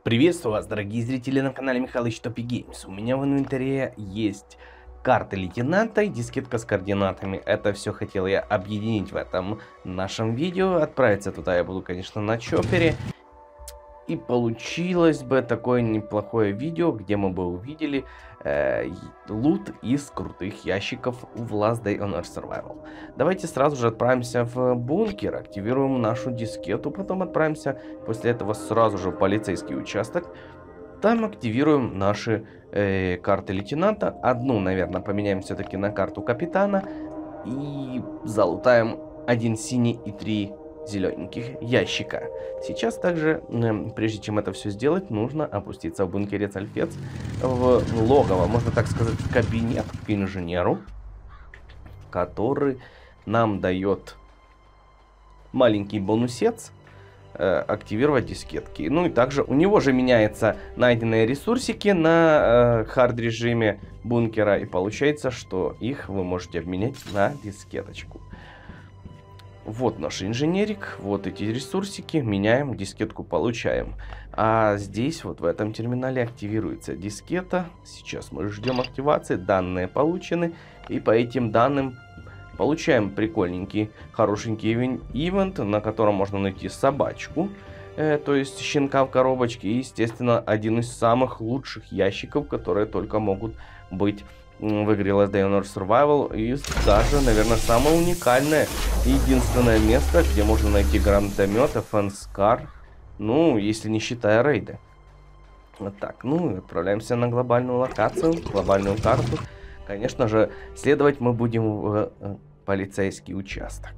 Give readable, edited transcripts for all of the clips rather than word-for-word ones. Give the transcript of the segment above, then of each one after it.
Приветствую вас, дорогие зрители на канале Михалыч Топи Геймс. У меня в инвентаре есть карты лейтенанта и дискетка с координатами. Это все хотел я объединить в этом нашем видео. Отправиться туда я буду, конечно, на чопере. И получилось бы такое неплохое видео, где мы бы увидели лут из крутых ящиков в Last Day on Earth Survival. Давайте сразу же отправимся в бункер, активируем нашу дискету, потом отправимся после этого сразу же в полицейский участок. Там активируем наши карты лейтенанта. Одну, наверное, поменяем все-таки на карту капитана. И залутаем один синий и 3 зелененьких ящика. Сейчас также, прежде чем это все сделать, нужно опуститься в бункере Цальфец в логово, можно так сказать, в кабинет к инженеру, который нам дает маленький бонусец активировать дискетки. Ну и также у него же меняются найденные ресурсики на хард режиме бункера, и получается, что их вы можете обменять на дискеточку. Вот наш инженерик, вот эти ресурсики, меняем, дискетку получаем. А здесь, вот в этом терминале, активируется дискета. Сейчас мы ждем активации, данные получены. И по этим данным получаем прикольненький, хорошенький ивент, на котором можно найти собачку, то есть щенка в коробочке. И, естественно, один из самых лучших ящиков, которые только могут быть в игре Last Day on Earth Survival. И даже, наверное, самое уникальное, единственное место, где можно найти гранатомет, FN-SCAR, ну, если не считая рейды. Вот так, ну, и отправляемся на глобальную локацию, глобальную карту. Конечно же, следовать мы будем в полицейский участок.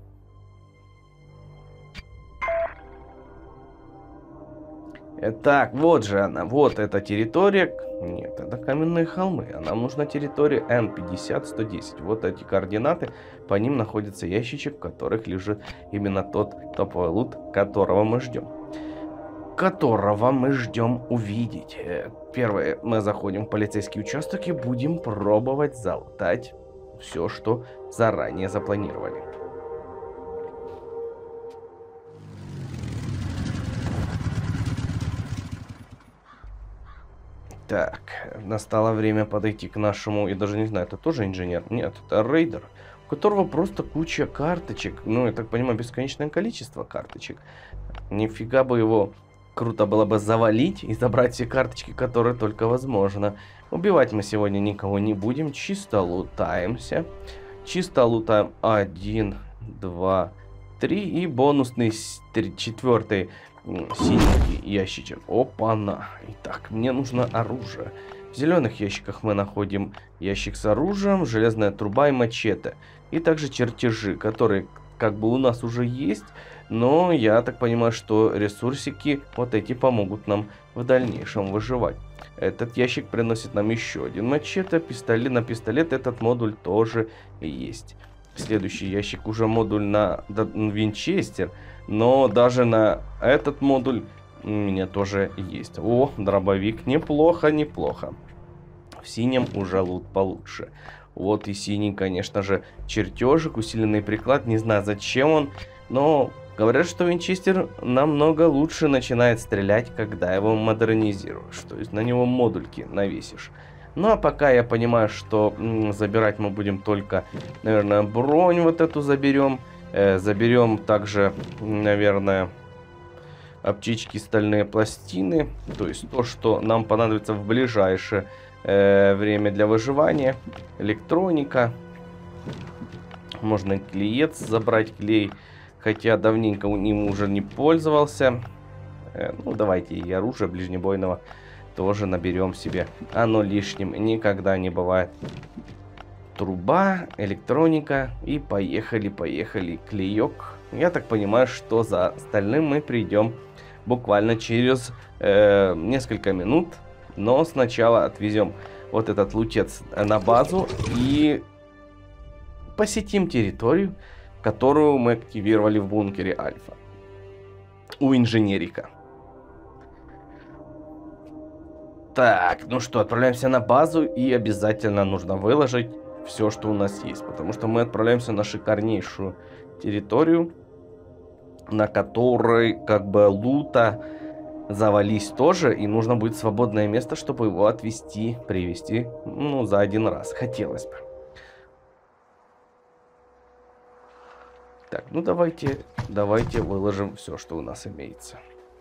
Так, вот же она, вот эта территория. Нет, это каменные холмы, а нам нужна территория N50-110. Вот эти координаты, по ним находится ящичек, в которых лежит именно тот топовый лут, которого мы ждем. Увидеть. Первое, мы заходим в полицейский участок и будем пробовать залутать все, что заранее запланировали. Так, настало время подойти к нашему, я даже не знаю, это тоже инженер? Нет, это рейдер, у которого просто куча карточек, ну, я так понимаю, бесконечное количество карточек. Нифига бы его круто было бы завалить и забрать все карточки, которые только возможно. Убивать мы сегодня никого не будем, чисто лутаемся. Чисто лутаем 1, 2, 3 и бонусный 4-й синенький ящичек. Опа-на. Итак, мне нужно оружие. В зеленых ящиках мы находим ящик с оружием, железная труба и мачете. И также чертежи, которые как бы у нас уже есть. Но я так понимаю, что ресурсики вот эти помогут нам в дальнейшем выживать. Этот ящик приносит нам еще один мачете, пистолет. На пистолет этот модуль тоже есть. Следующий ящик уже модуль на винчестер. Но даже на этот модуль у меня тоже есть. О, дробовик. Неплохо, неплохо. В синем уже лут получше. Вот и синий, конечно же, чертежик, усиленный приклад. Не знаю, зачем он, но говорят, что винчестер намного лучше начинает стрелять, когда его модернизируешь. То есть на него модульки навесишь. Ну а пока я понимаю, что забирать мы будем только, наверное, бронь вот эту заберем. Заберем также, наверное, аптечки, стальные пластины. То есть то, что нам понадобится в ближайшее время для выживания. Электроника. Можно клеец забрать, клей. Хотя давненько им уже не пользовался. Ну, давайте и оружие ближнебойного тоже наберем себе. Оно лишним никогда не бывает. Труба, электроника и поехали, клеек. Я так понимаю, что за остальным мы придем буквально через несколько минут. Но сначала отвезем вот этот лутец на базу и посетим территорию, которую мы активировали в бункере Альфа у инженерика. Так, ну что, отправляемся на базу и обязательно нужно выложить все, что у нас есть, потому что мы отправляемся на шикарнейшую территорию, на которой как бы лута завались тоже, и нужно будет свободное место, чтобы его отвезти, привезти, ну, за один раз. Хотелось бы. Так, ну давайте выложим все, что у нас имеется.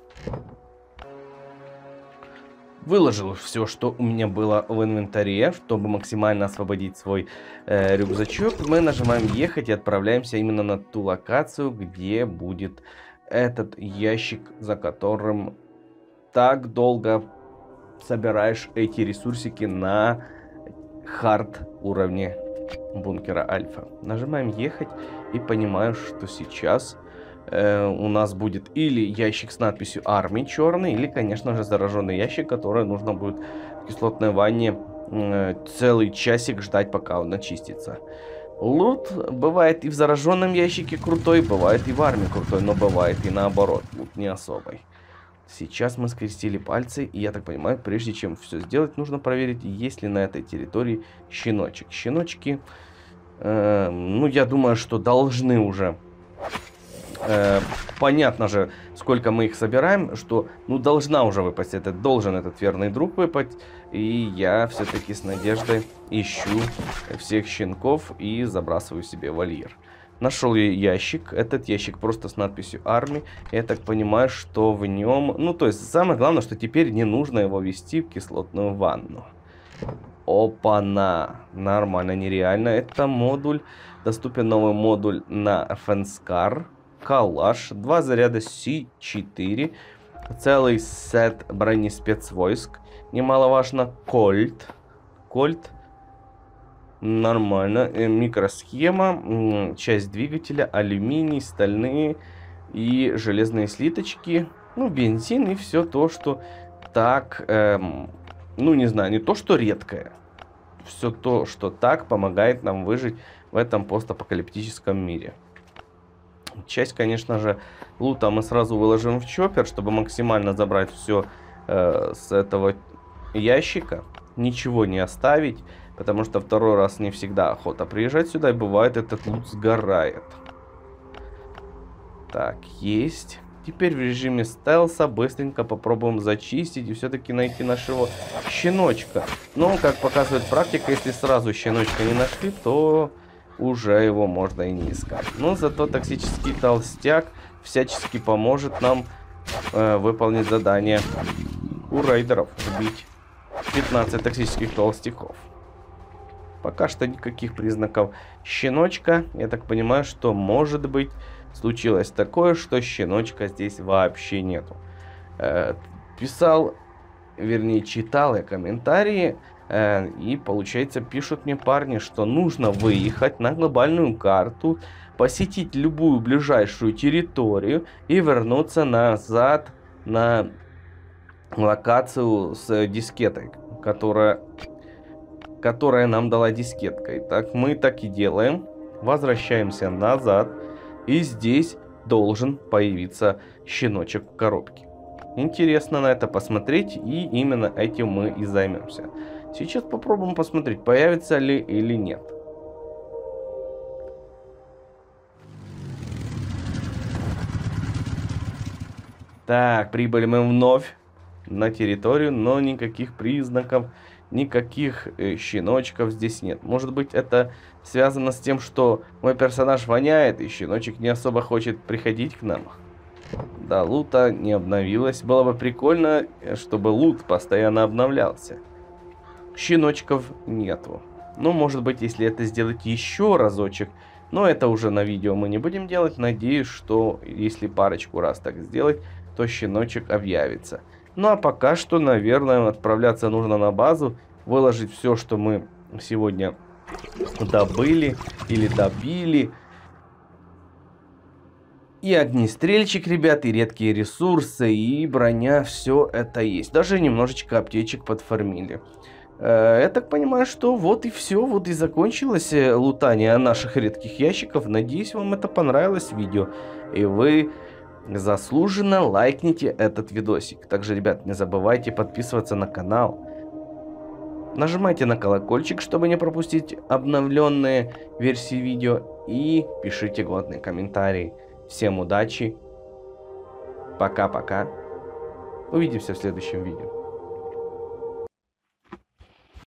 Выложил все, что у меня было в инвентаре, чтобы максимально освободить свой рюкзачок. Мы нажимаем ехать и отправляемся именно на ту локацию, где будет этот ящик, за которым так долго собираешь эти ресурсики на хард уровне бункера Альфа. Нажимаем ехать и понимаем, что сейчас у нас будет или ящик с надписью армии черный, или, конечно же, зараженный ящик, который нужно будет в кислотной ванне целый часик ждать, пока он очистится. Лут бывает и в зараженном ящике крутой, бывает и в армии крутой, но бывает и наоборот, лут не особый. Сейчас мы скрестили пальцы, и я так понимаю, прежде чем все сделать, нужно проверить, есть ли на этой территории щеночек. Щеночки, ну, я думаю, что должны уже... понятно же, сколько мы их собираем, что, ну, должна уже выпасть, должен этот верный друг выпасть. И я все-таки с надеждой ищу всех щенков и забрасываю себе вольер. Нашел я ящик. Этот ящик просто с надписью армии. Я так понимаю, что в нем... Ну, то есть, самое главное, что теперь не нужно его вести в кислотную ванну. Опа-на! Нормально, нереально. Это модуль. Доступен новый модуль на Фенскар. Калаш. 2 заряда С4. Целый сет брони спецвойск. Немаловажно. Кольт. Нормально. Микросхема. Часть двигателя. Алюминий, стальные и железные слиточки. Ну, бензин и все то, что так... ну, не знаю, не то, что редкое. Все то, что так помогает нам выжить в этом постапокалиптическом мире. Часть, конечно же, лута мы сразу выложим в чоппер, чтобы максимально забрать все с этого ящика. Ничего не оставить, потому что второй раз не всегда охота приезжать сюда, и бывает этот лут сгорает. Так, есть. Теперь в режиме стелса быстренько попробуем зачистить и все-таки найти нашего щеночка. Но, как показывает практика, если сразу щеночка не нашли, то уже его можно и не искать. Но зато токсический толстяк всячески поможет нам выполнить задание у рейдеров. Убить 15 токсических толстяков. Пока что никаких признаков щеночка. Я так понимаю, что может быть... Случилось такое, что щеночка здесь вообще нету. Писал, вернее, читал я комментарии, и, получается, пишут мне парни, что нужно выехать на глобальную карту, посетить любую ближайшую территорию и вернуться назад на локацию с дискетой, которая нам дала дискетка. Итак, мы так и делаем. Возвращаемся назад. И здесь должен появиться щеночек в коробке. Интересно на это посмотреть, и именно этим мы и займемся. Сейчас попробуем посмотреть, появится ли или нет. Так, прибыли мы вновь на территорию, но никаких признаков, никаких щеночков здесь нет. Может быть, это связано с тем, что мой персонаж воняет, и щеночек не особо хочет приходить к нам. Да, лута не обновилось. Было бы прикольно, чтобы лут постоянно обновлялся. Щеночков нету. Ну, может быть, если это сделать еще разочек. Но это уже на видео мы не будем делать. Надеюсь, что если парочку раз так сделать, то щеночек объявится. Ну, а пока что, наверное, отправляться нужно на базу. Выложить все, что мы сегодня добыли или добили. И огнестрельчик, ребят, и редкие ресурсы, и броня, все это есть. Даже немножечко аптечек подфармили. Я так понимаю, что вот и все, вот и закончилось лутание наших редких ящиков. Надеюсь, вам это понравилось видео, и вы заслуженно лайкните этот видосик. Также, ребят, не забывайте подписываться на канал. Нажимайте на колокольчик, чтобы не пропустить обновленные версии видео, и пишите годные комментарии. Всем удачи, пока-пока Увидимся в следующем видео.